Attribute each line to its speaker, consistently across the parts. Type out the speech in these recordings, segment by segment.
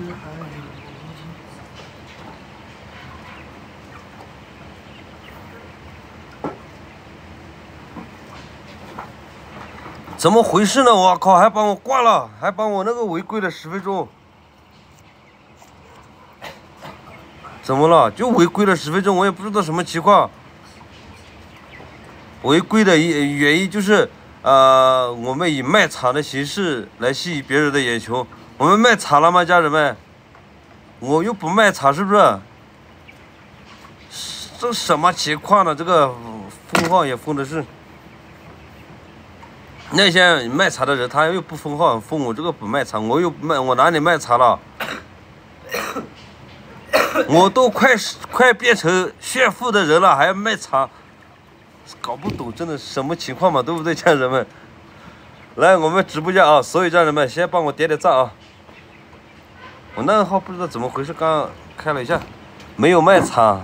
Speaker 1: 怎么回事呢？我靠，还帮我挂了，还帮我那个违规了10分钟。怎么了？就违规了10分钟，我也不知道什么情况。违规的原因就是，我们以卖茶的形式来吸引别人的眼球。我们卖茶了吗，家人们？我又不卖茶，是不是？这什么情况呢？这个封号也封的是。那些卖茶的人，他又不封号，封我这个不卖茶，我又不卖，我哪里卖茶了？我都快变成炫富的人了，还要卖茶，搞不懂真的什么情况嘛，对不对，家人们？来，我们直播间啊，所有家人们先帮我点点赞啊！我那个号不知道怎么回事，刚刚开了一下，没有卖茶，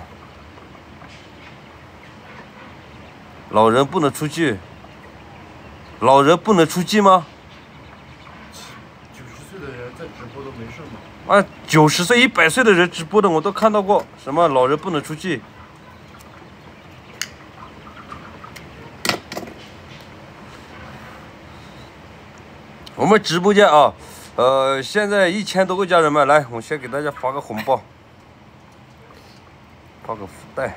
Speaker 1: 老人不能出去。老人不能出去吗
Speaker 2: ？90岁的人在直播都没事吗？
Speaker 1: 啊，90岁、100岁的人直播的我都看到过，什么老人不能出去？我们直播间啊，现在1000多个家人们，来，我先给大家发个红包，发个福袋。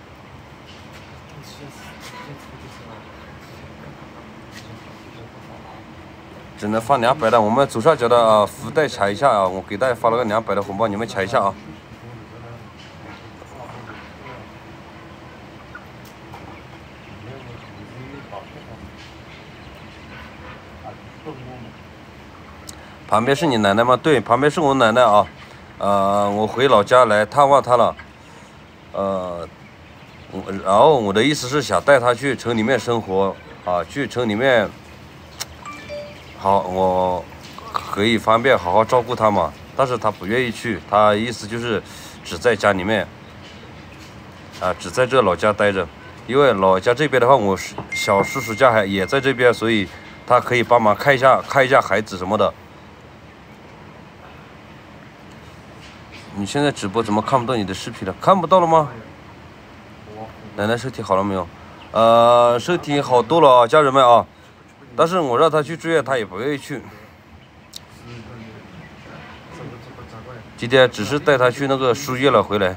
Speaker 1: 只能发200的，我们左上角的福袋抢一下啊！我给大家发了个200的红包，你们抢一下啊！旁边是你奶奶吗？对，旁边是我奶奶啊。我回老家来探望她了。然后我的意思是想带她去城里面生活啊，去城里面。好，我可以方便好好照顾他嘛，但是他不愿意去，他意思就是只在家里面，只在这老家待着，因为老家这边的话，我小叔叔家也在这边，所以他可以帮忙看一下孩子什么的。你现在直播怎么看不到你的视频了？看不到了吗？奶奶身体好了没有？身体好多了啊，家人们啊。但是我让他去住院，他也不愿意去。今天只是带他去那个输液了，回来。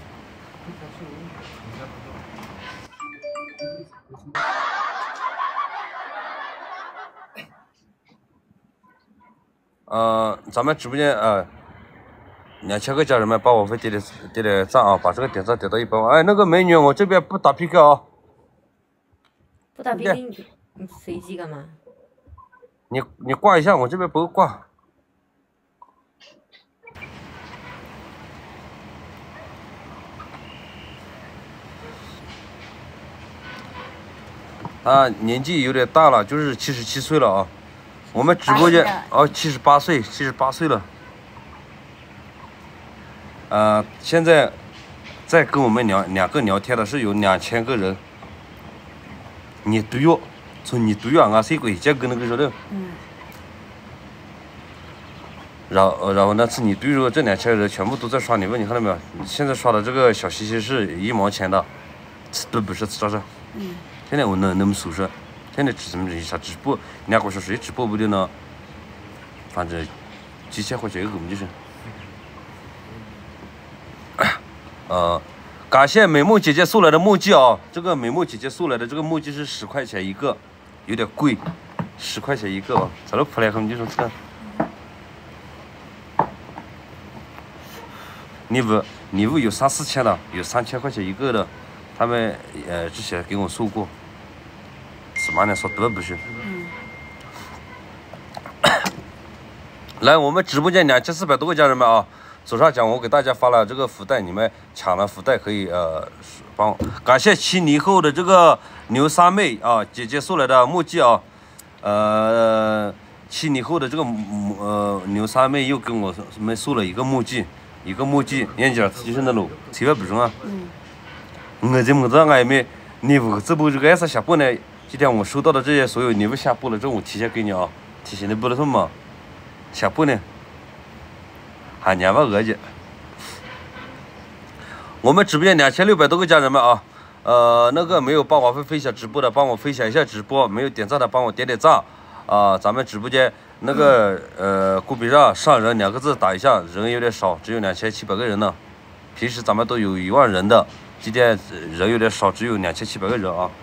Speaker 1: 咱们直播间2000个家人们帮我点点赞啊，把这个点赞点到100万。哎，那个美女，我这边不打 PK 啊。
Speaker 3: 不打 PK，你随机干嘛？
Speaker 1: 你挂一下，我这边不会挂。他年纪有点大了，就是77岁了啊。我们直播间78岁了。现在在跟我们两个聊天的是有2000个人。你对哟。从你对啊，谁鬼见跟那个说的？然后那次你对着这2000人全部都在刷礼物，你看到没有？现在刷的这个小西西是1毛钱的，都不是啥子。现在我能宿舍，现在怎么一下直播2个小时直播不的呢？反正几千块钱一个，我们就是。感谢美梦姐姐送来的墨迹啊！这个美梦姐姐送来的这个墨迹是10块钱一个。有点贵，10块钱一个啊！咋了？普莱克，你说这个？礼物有3、4千的，有3000块钱一个的，他们之前给我送过。是嘛呢？说得不是？来，我们直播间2400多个家人们啊！左上角我给大家发了这个福袋，你们抢了福袋可以帮我。感谢7年后的这个牛三妹啊，姐姐送来的墨迹啊7年后的这个牛三妹又跟我们送了一个墨迹，眼镜就是那种千万不中啊。我这么子俺们礼物这不这个啥下播呢？今天我收到的这些所有礼物下播了之后，我提前给你啊，提前的播了什么？下播呢？ 喊年吧额去。我们直播间2600多个家人们啊，那个没有帮王菲分享直播的，帮我分享一下直播；没有点赞的，帮我点点赞啊！咱们直播间那个公屏上上人2个字打一下，人有点少，只有2700个人呢。平时咱们都有1万人的，今天人有点少，只有2700个人啊。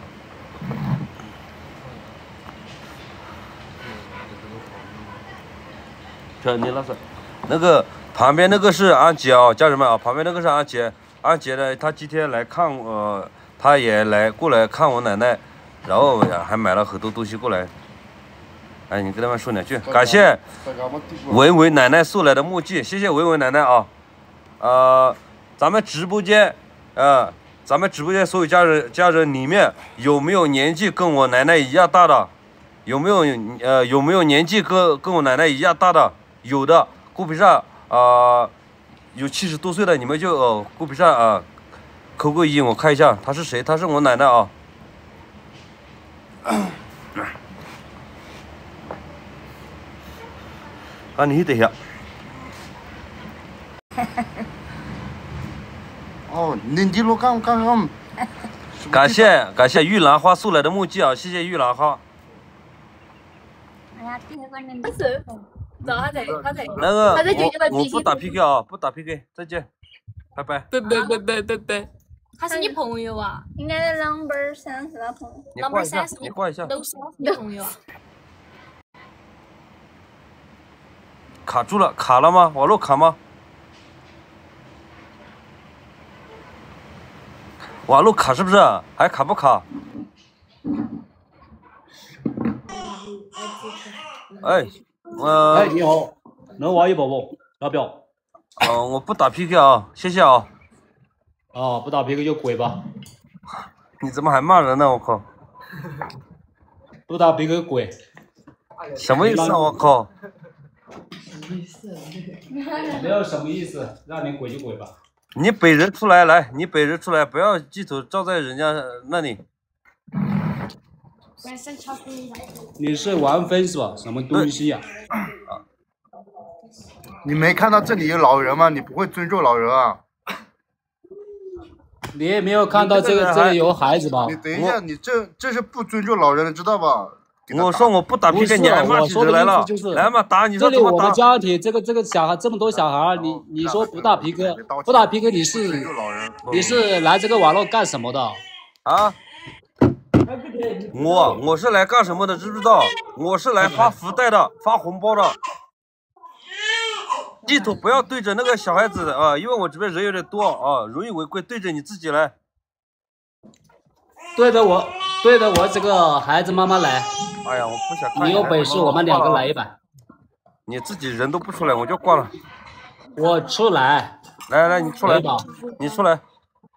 Speaker 1: 这你那是那个旁边那个是安姐啊，家人们啊，旁边那个是安姐。安姐呢，她今天来看她也过来看我奶奶，然后还买了很多东西过来。哎，你跟他们说2句，感谢文文奶奶送来的墨镜，谢谢文文奶奶啊。咱们直播间所有家人里面有没有年纪跟我奶奶一样大的？有没有年纪跟我奶奶一样大的？有的，公屏上有70多岁的，你们就公屏上扣个1，我看一下他是谁，他是我奶奶啊。你等一下。
Speaker 4: 哦，你录刚。
Speaker 1: 感谢玉兰花送来的墨镜啊，谢谢玉兰花。那个我不打 PK 啊，不打 PK， 再见，拜拜。
Speaker 5: 对，他是你朋友啊？
Speaker 3: 应该是number 3是他朋友。
Speaker 5: number 3是
Speaker 1: 你挂一下。
Speaker 5: 都是你朋友啊？
Speaker 1: 卡住了，卡了吗？网络卡吗？网络卡是不是？还卡不卡？哎，
Speaker 6: 你好，能玩一把不？要不要？
Speaker 1: 我不打 PK 啊，谢谢啊。
Speaker 6: 不打 PK 就滚吧。
Speaker 1: 你怎么还骂人呢？我靠！
Speaker 6: 不打 PK 滚。
Speaker 1: 什么意思啊？我靠！
Speaker 6: 没有什么意思，让你滚就滚吧。
Speaker 1: 你本人出来，来，你本人出来，不要镜头照在人家那里。
Speaker 6: 你是王菲是吧？什么东西呀？
Speaker 4: 你没看到这里有老人吗？你不会尊重老人啊？
Speaker 6: 你也没有看到这里有孩子吧？
Speaker 4: 你等一下，你这是不尊重老人的，知道吧？
Speaker 1: 我说我不打 PK， 你还骂起人来了。来嘛，打！你说
Speaker 6: 这里我们家庭这个小孩这么多小孩，你说不打 PK， 不打 PK， 你是来这个网络干什么的？
Speaker 1: 啊？我是来干什么的？知不知道？我是来发福袋的，发红包的。镜头不要对着那个小孩子啊，因为我这边人有点多啊，容易违规。对着你自己来。
Speaker 6: 对着我这个孩子妈妈来。
Speaker 1: 哎呀，我不想看。
Speaker 6: 你有本事我们2个来一把。
Speaker 1: 你自己人都不出来，我就挂了。
Speaker 6: 我出来。
Speaker 1: 来，你出来。你出来。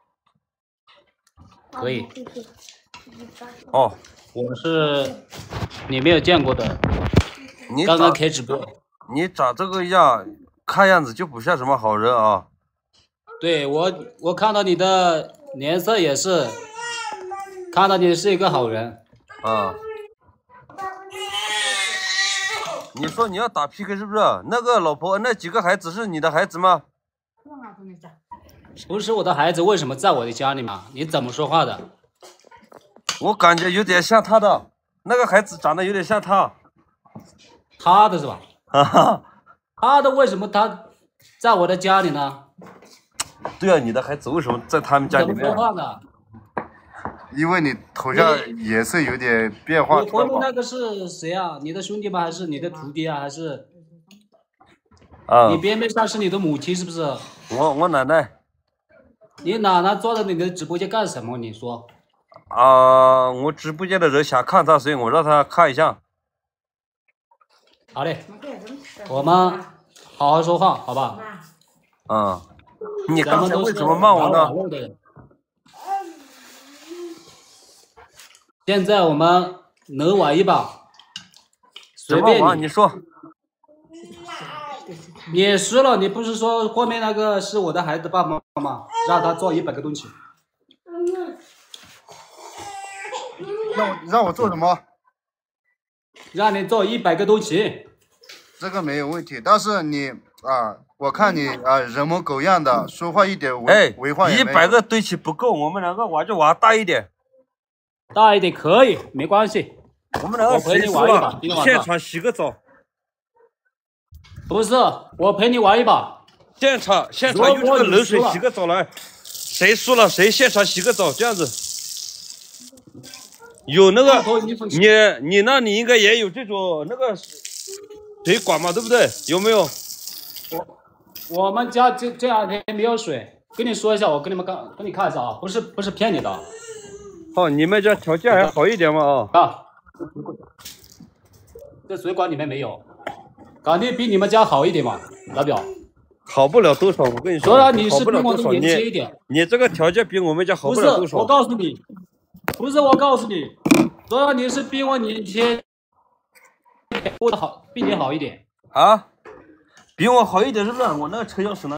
Speaker 6: 可以。
Speaker 1: 哦，
Speaker 6: 我是你没有见过的。
Speaker 1: 你
Speaker 6: 刚刚开直播。
Speaker 1: 你长这个样，看样子就不像什么好人啊。
Speaker 6: 对，我看到你的脸色也是，看到你是一个好人。
Speaker 1: 啊。你说你要打 PK 是不是？那个老婆那几个孩子是你的孩子吗？
Speaker 6: 不是我的孩子，为什么在我的家里嘛？你怎么说话的？
Speaker 1: 我感觉有点像他的，那个孩子长得有点像他。
Speaker 6: 他的是吧？
Speaker 1: 哈哈。
Speaker 6: 他的为什么他在我的家里呢？
Speaker 1: 对啊，你的孩子为什么在他们家里面？
Speaker 6: 怎么说话的？
Speaker 4: 因为你头像颜色有点变化。
Speaker 6: 你回复那个是谁啊？你的兄弟吗？还是你的徒弟啊？还是？你边边上是你的母亲是不是？
Speaker 1: 我奶奶。
Speaker 6: 你奶奶坐在你的直播间干什么？你说？
Speaker 1: 我直播间的人想看他，所以我让他看一下。
Speaker 6: 好嘞，我们好好说话，好吧？
Speaker 1: 你刚才为什么骂我呢？
Speaker 6: 现在我们能玩一把，随便
Speaker 1: 你说。
Speaker 6: 你输了，你不是说后面那个是我的孩子爸爸吗？让他做100个东西。
Speaker 4: 让我做什么？
Speaker 6: 让你做100个东西。
Speaker 4: 这个没有问题，但是你啊，我看你啊人模狗样的，说话一点
Speaker 1: 哎，
Speaker 4: 违话也没有。
Speaker 1: 100个堆起不够，我们2个挖就挖大一点。
Speaker 6: 大一点可以，没关系。
Speaker 1: 我们2个谁输了，现场洗个澡。
Speaker 6: 不是，我陪你玩一把。
Speaker 1: 现场用这个冷水洗个澡来，谁输了谁现场洗个澡，这样子。有那个你那里应该也有这种那个水管嘛，对不对？有没有？
Speaker 6: 我们家这2天没有水，跟你说一下，我跟你看一下啊，不是骗你的。
Speaker 1: 哦，你们家条件还好一点嘛
Speaker 6: 啊？这水管里面没有，肯定比你们家好一点嘛，老表。
Speaker 1: 好不了多少，我跟你说。
Speaker 6: 虽然你是比我年轻一点，
Speaker 1: 你这个条件比我们家好不了多少。
Speaker 6: 我告诉你，虽然你是比我年轻，过得好，比你好一点。
Speaker 1: 啊？比我好一点是不是？我那个车钥匙呢？